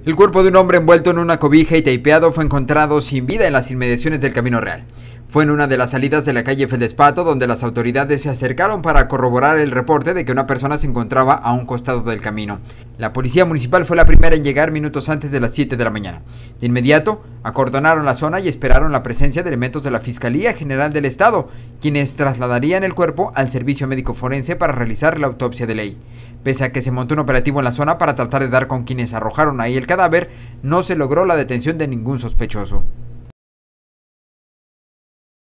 El cuerpo de un hombre envuelto en una cobija y tapeado fue encontrado sin vida en las inmediaciones del Camino Real. Fue en una de las salidas de la calle Feldespato donde las autoridades se acercaron para corroborar el reporte de que una persona se encontraba a un costado del camino. La policía municipal fue la primera en llegar minutos antes de las 7 de la mañana. De inmediato, acordonaron la zona y esperaron la presencia de elementos de la Fiscalía General del Estado, quienes trasladarían el cuerpo al servicio médico forense para realizar la autopsia de ley. Pese a que se montó un operativo en la zona para tratar de dar con quienes arrojaron ahí el cadáver, no se logró la detención de ningún sospechoso.